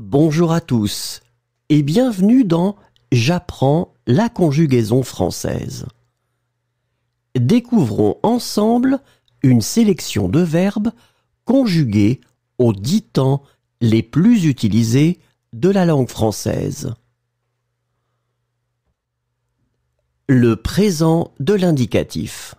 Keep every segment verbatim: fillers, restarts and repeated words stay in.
Bonjour à tous et bienvenue dans J'apprends la conjugaison française. Découvrons ensemble une sélection de verbes conjugués aux dix temps les plus utilisés de la langue française. Le présent de l'indicatif.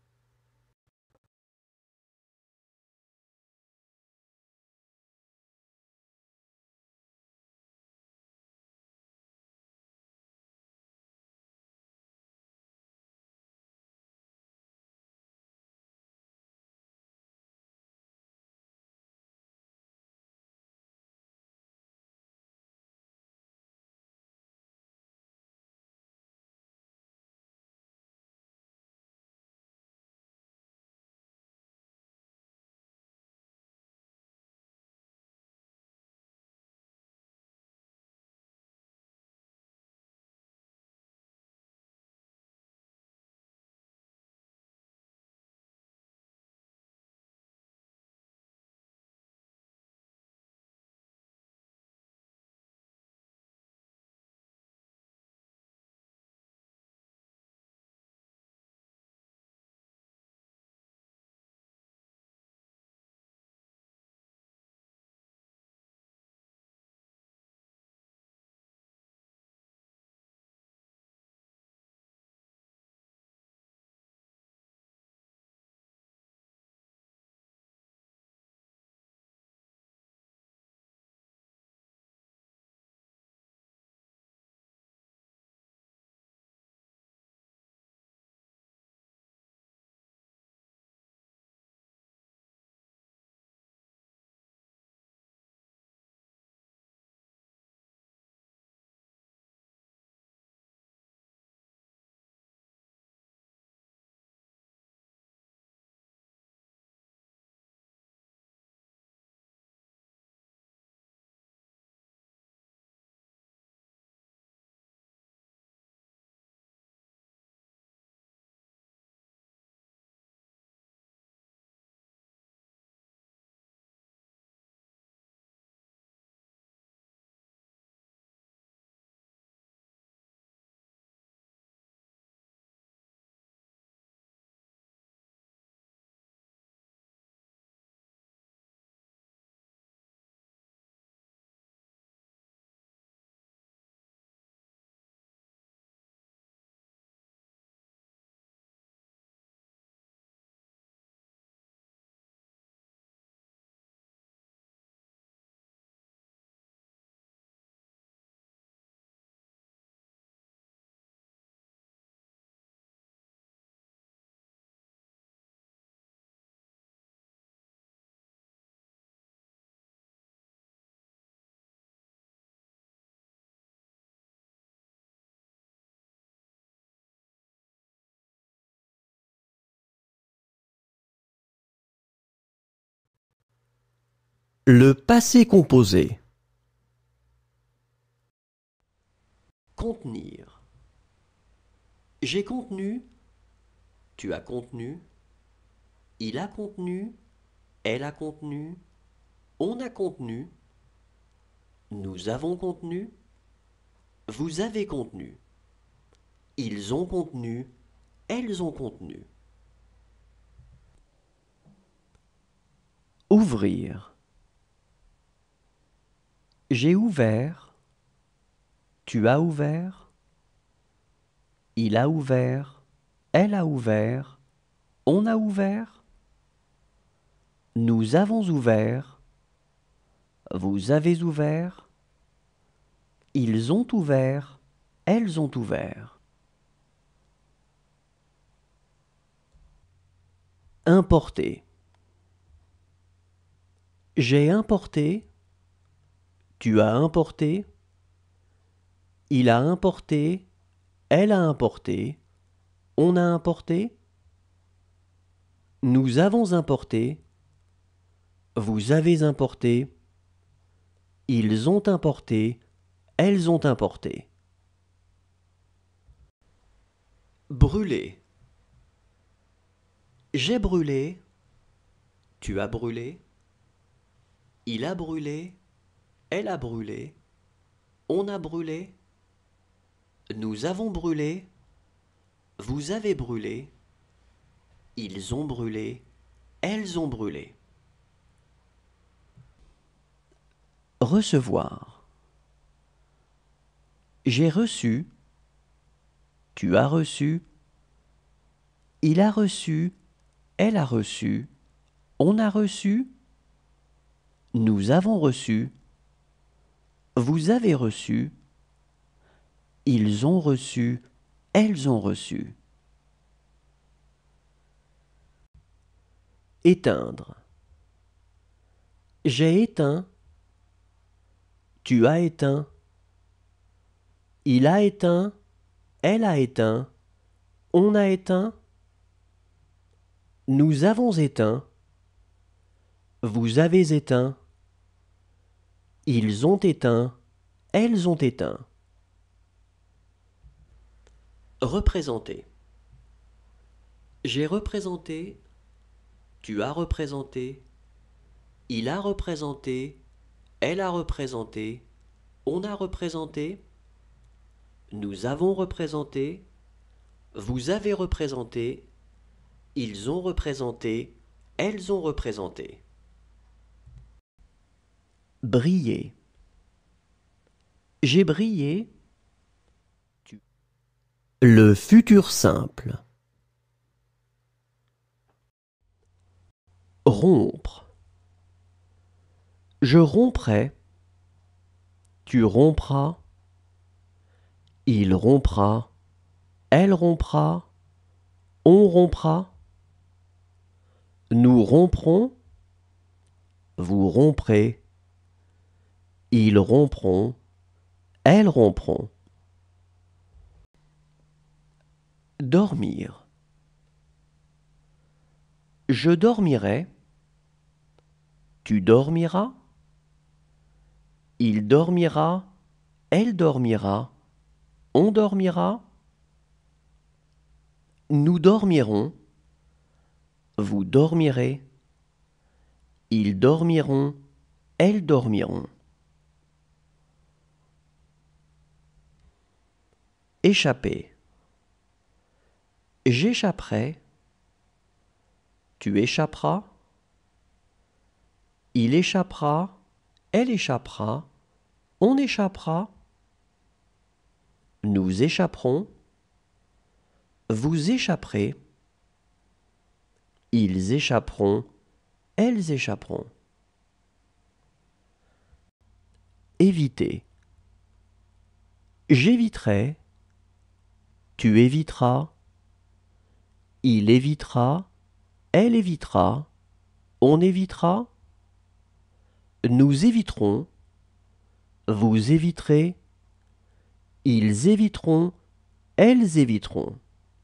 Le passé composé. Contenir. J'ai contenu, tu as contenu, il a contenu, elle a contenu, on a contenu, nous avons contenu, vous avez contenu, ils ont contenu, elles ont contenu. Ouvrir. J'ai ouvert, tu as ouvert, il a ouvert, elle a ouvert, on a ouvert, nous avons ouvert, vous avez ouvert, ils ont ouvert, elles ont ouvert. Importer. J'ai importé, tu as importé, il a importé, elle a importé, on a importé, nous avons importé, vous avez importé, ils ont importé, elles ont importé. Brûler. J'ai brûlé, tu as brûlé, il a brûlé, Elle a brûlé. On a brûlé. Nous avons brûlé. Vous avez brûlé. Ils ont brûlé. Elles ont brûlé. Recevoir. J'ai reçu. Tu as reçu. Il a reçu. Elle a reçu. On a reçu. Nous avons reçu. Vous avez reçu. Ils ont reçu. Elles ont reçu. Éteindre. J'ai éteint. Tu as éteint. Il a éteint. Elle a éteint. On a éteint. Nous avons éteint. Vous avez éteint. Ils ont éteint. Elles ont éteint. Représenter. J'ai représenté. Tu as représenté. Il a représenté. Elle a représenté. On a représenté. Nous avons représenté. Vous avez représenté. Ils ont représenté. Elles ont représenté. Briller. J'ai brillé. Tu... Le futur simple. Rompre. Je romprai. Tu rompras. Il rompra. Elle rompra. On rompra. Nous romprons. Vous romprez. Ils rompront. Elles rompront. Dormir. Je dormirai. Tu dormiras. Il dormira. Elle dormira. On dormira. Nous dormirons. Vous dormirez. Ils dormiront. Elles dormiront. Échapper. J'échapperai. Tu échapperas. Il échappera. Elle échappera. On échappera. Nous échapperons. Vous échapperez. Ils échapperont. Elles échapperont. Éviter. J'éviterai. Tu éviteras. Il évitera. Elle évitera. On évitera. Nous éviterons. Vous éviterez. Ils éviteront. Elles éviteront.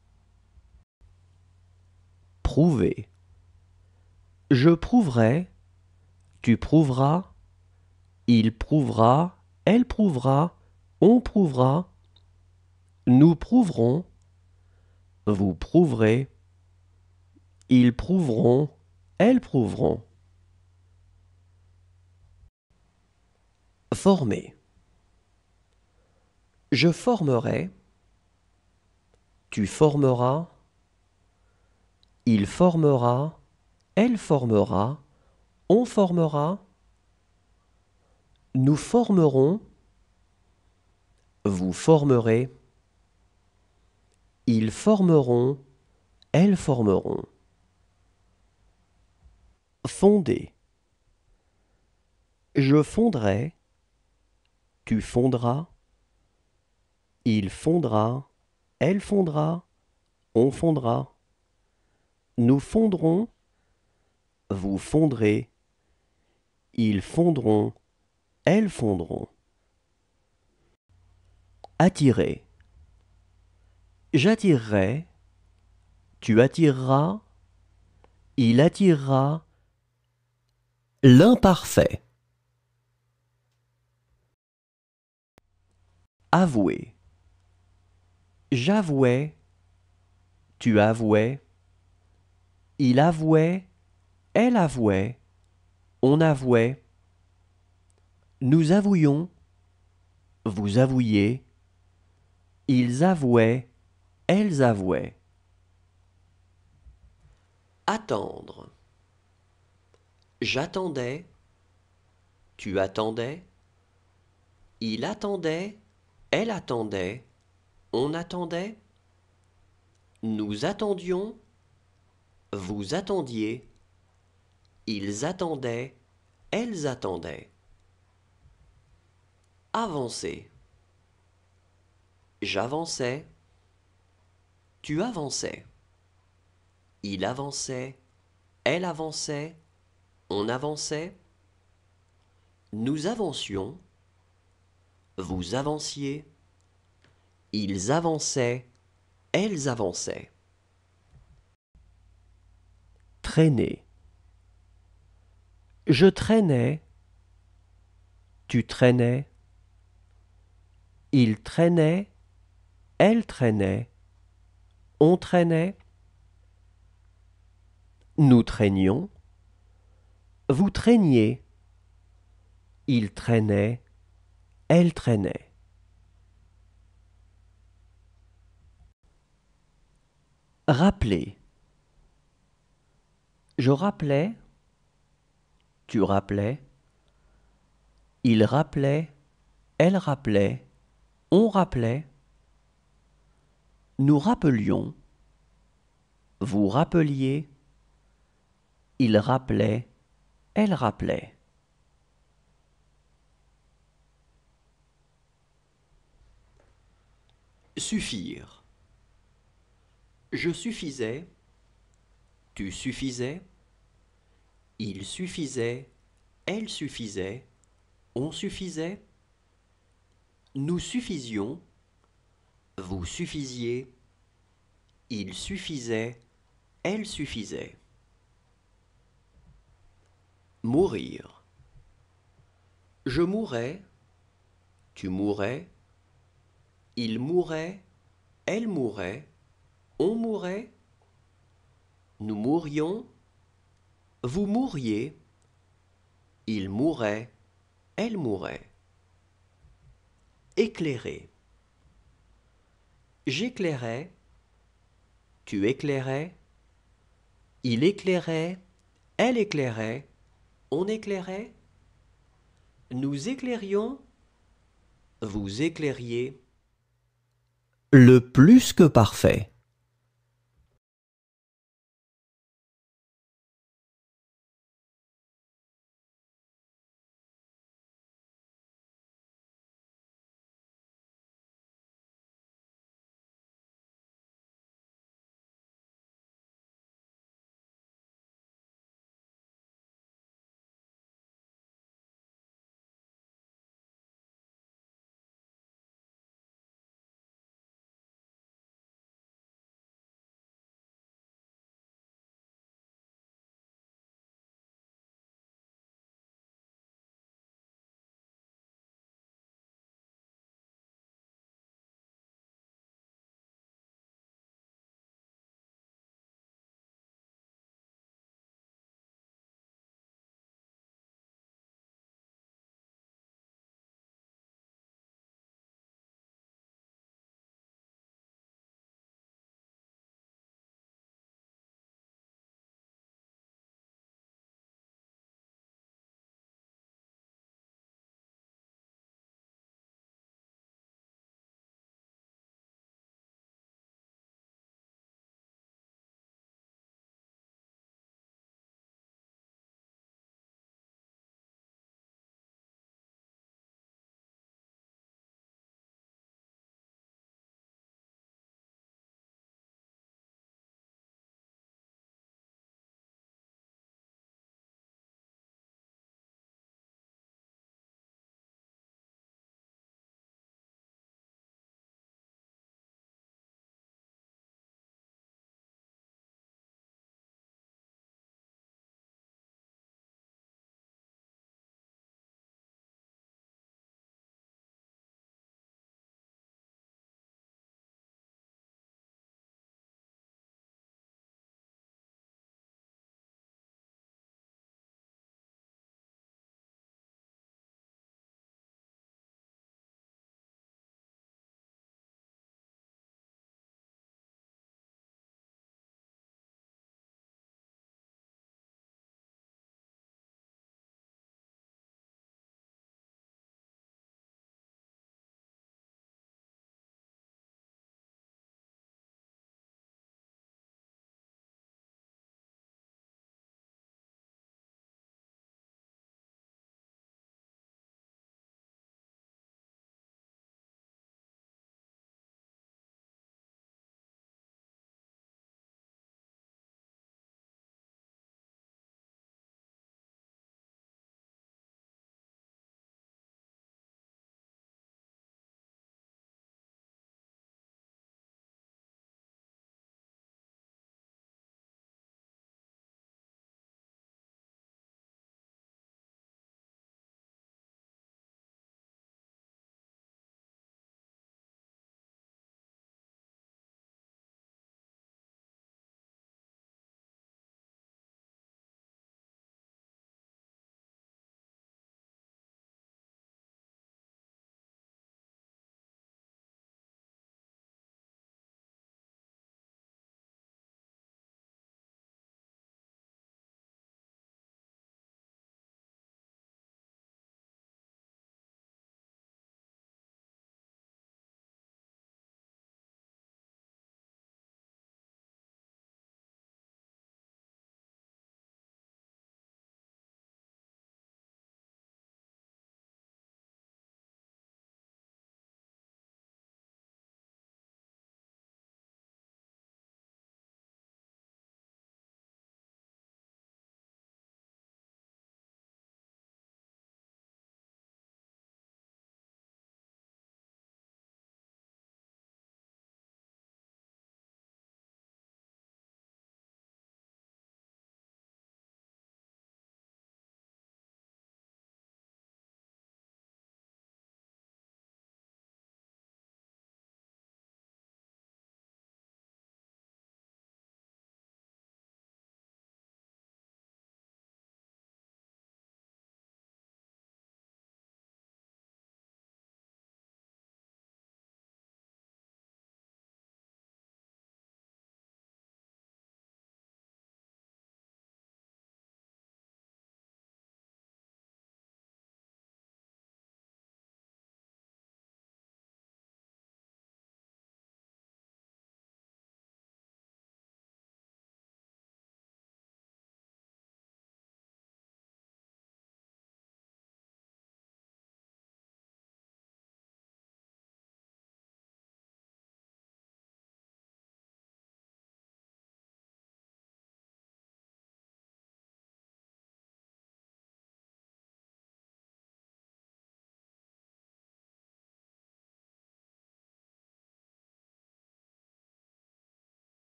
Prouver. Je prouverai. Tu prouveras. Il prouvera. Elle prouvera. On prouvera. Nous prouverons. Vous prouverez. Ils prouveront. Elles prouveront. Former. Je formerai. Tu formeras. Il formera. Elle formera. On formera. Nous formerons. Vous formerez. Ils formeront. Elles formeront. Fonder. Je fonderai. Tu fonderas. Il fondera. Elle fondera. On fondra. Nous fondrons. Vous fondrez. Ils fondront. Elles fondront. Attirer. J'attirerai. Tu attireras. Il attirera. L'imparfait. Avouer. J'avouais. Tu avouais. Il avouait. Elle avouait. On avouait. Nous avouions, vous avouiez, ils avouaient, elles avouaient. Attendre. J'attendais, tu attendais, il attendait, elle attendait, on attendait. Nous attendions, vous attendiez, ils attendaient, elles attendaient. Avancer. J'avançais, tu avançais, il avançait, elle avançait, on avançait. Nous avancions, vous avanciez, ils avançaient, elles avançaient. Traîner. Je traînais, tu traînais, il traînait, elle traînait, on traînait. Nous traînions, vous traîniez, il traînait, elle traînait. Rappeler. Je rappelais, tu rappelais, il rappelait, elle rappelait, on rappelait. Nous rappelions, vous rappeliez, il rappelait, elle rappelait. Suffire. Je suffisais, tu suffisais, il suffisait, elle suffisait, on suffisait. Nous suffisions, vous suffisiez, il suffisait, elle suffisait. Mourir. Je mourrais, tu mourrais, il mourait, elle mourait, on mourait. Nous mourions, vous mourriez, il mourait, elle mourait. Éclairer. J'éclairais, tu éclairais, il éclairait, elle éclairait, on éclairait. Nous éclairions, vous éclairiez. Le plus que parfait.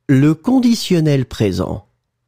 Le conditionnel présent.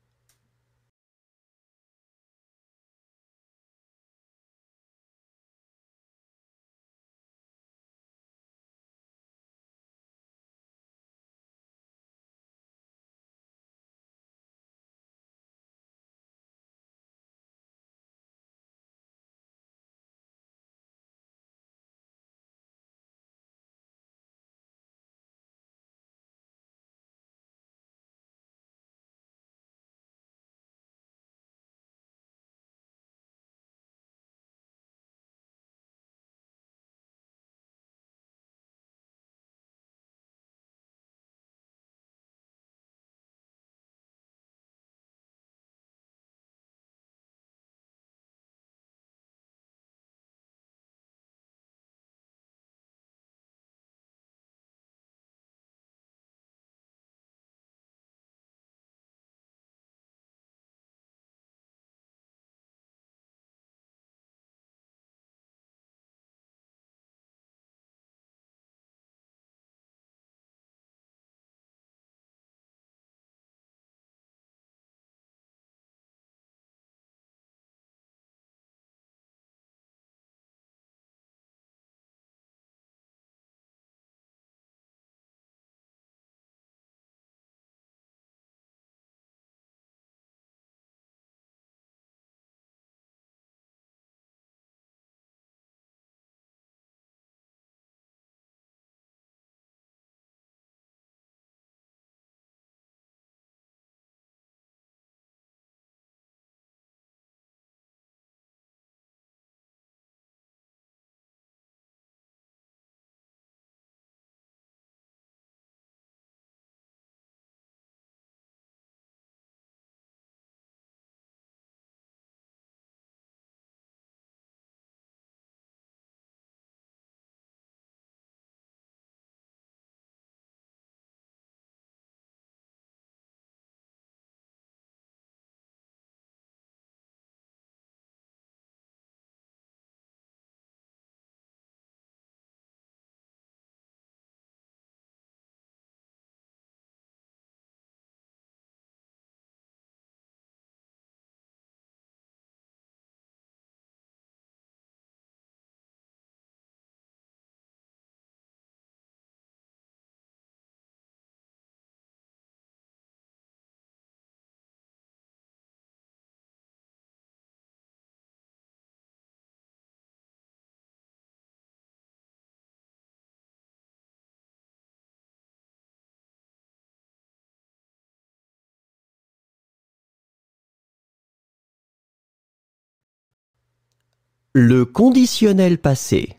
Le conditionnel passé.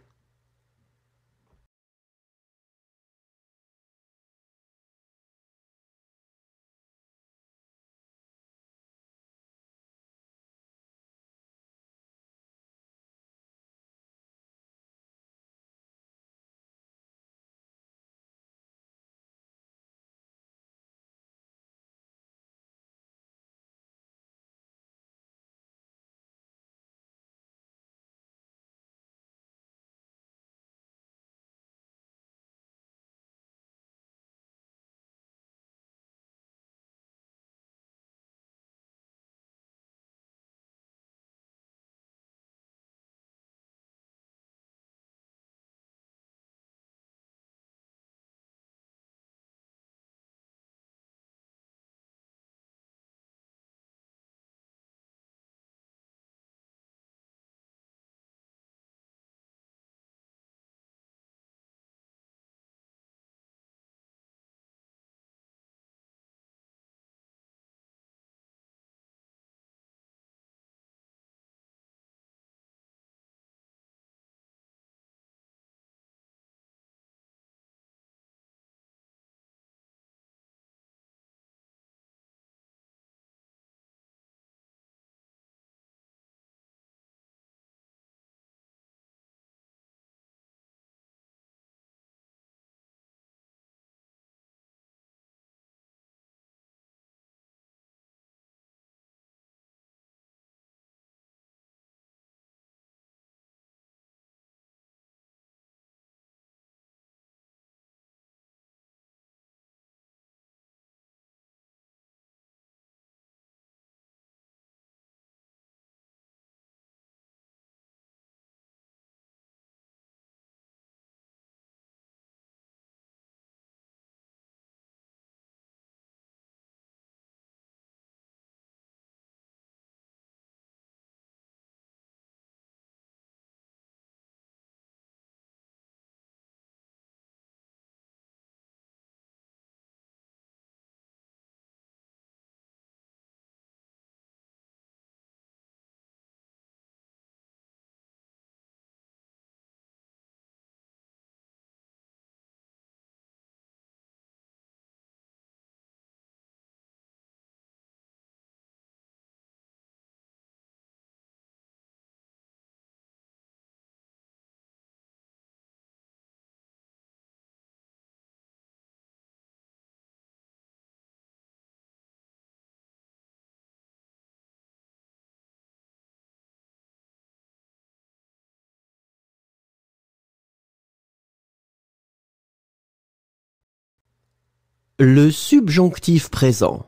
Le subjonctif présent.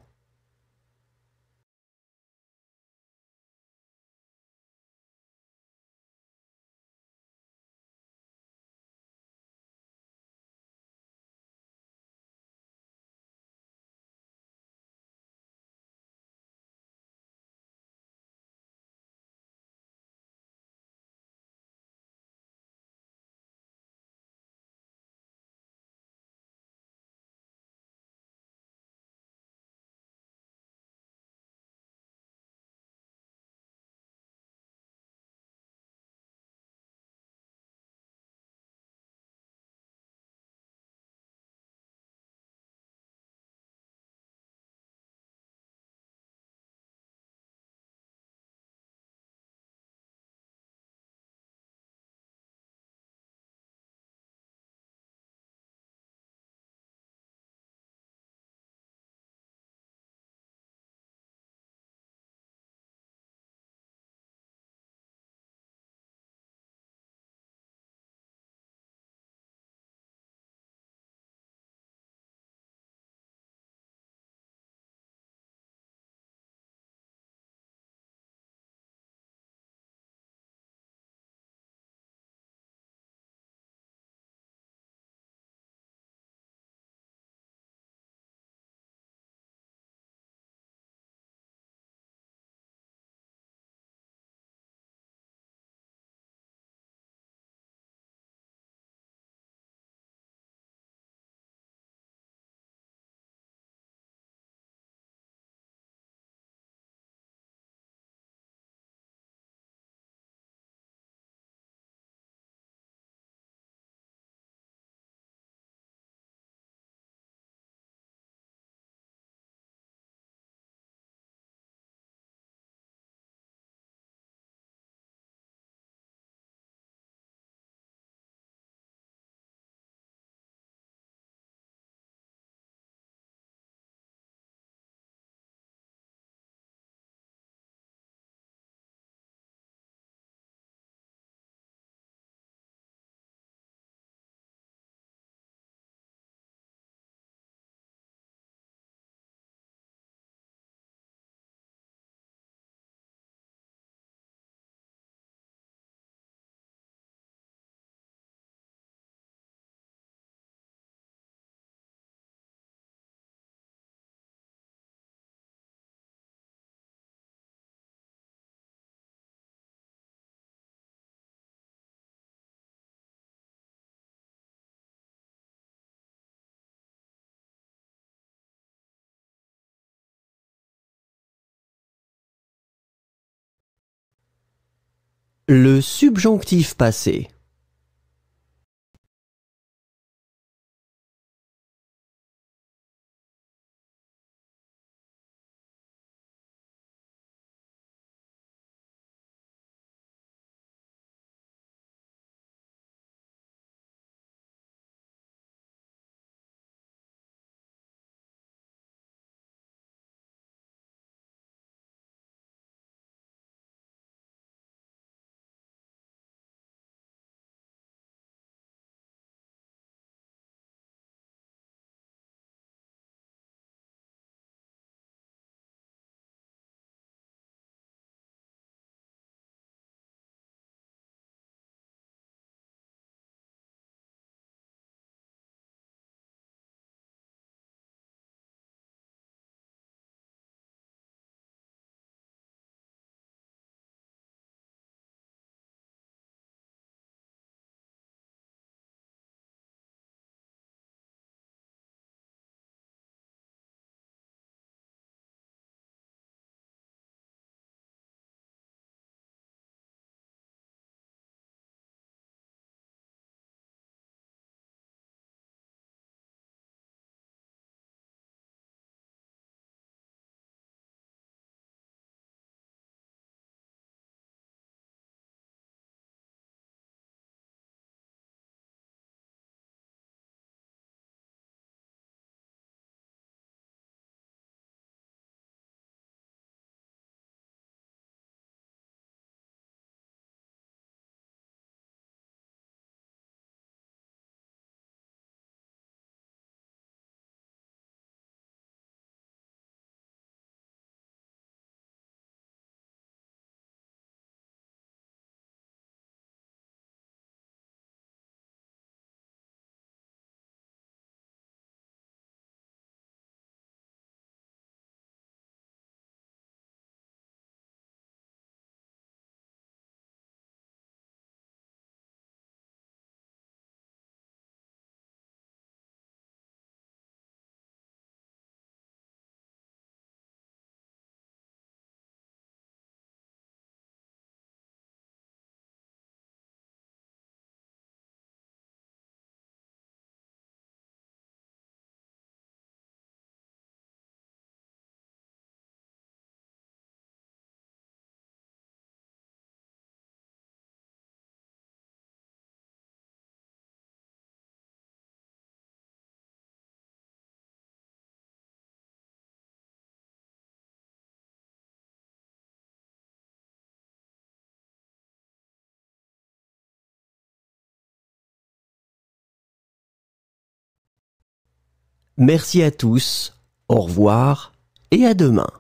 Le subjonctif passé. Merci à tous, au revoir et à demain.